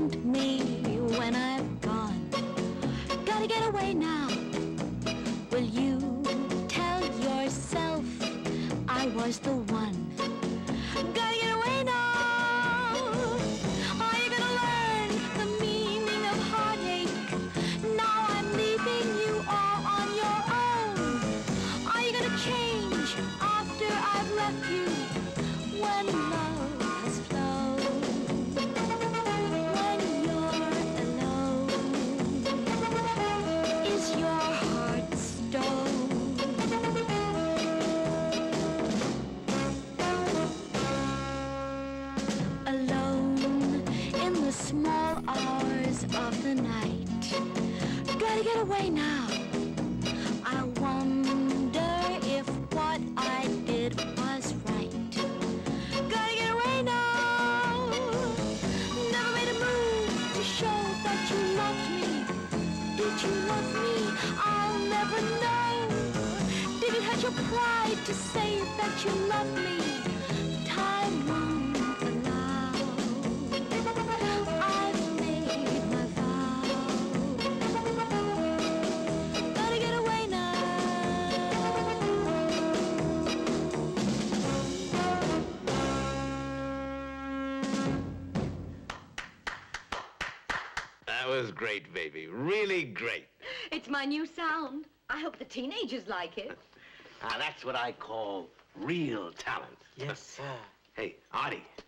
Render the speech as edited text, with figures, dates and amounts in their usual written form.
want me when I'm gone. Gotta get away now. Will you tell yourself I was the one? Gotta get away now. Are you gonna learn the meaning of heartache? Now I'm leaving you all on your own. Are you gonna change after I've left you? When love has flown, when you're alone, is your heart stone? Alone in the small hours of the night, gotta get away now. I wonder if what I did was right. Gotta get away now. Never made a move to show that you loved me. Did you love me? I'll never know. Did it hurt your pride to say that you loved me? Time won't allow. I've made my vow. Gotta get away now. That was great, baby. Really great. It's my new sound. I hope the teenagers like it. That's what I call real talent. Yes, sir. Hey, Artie,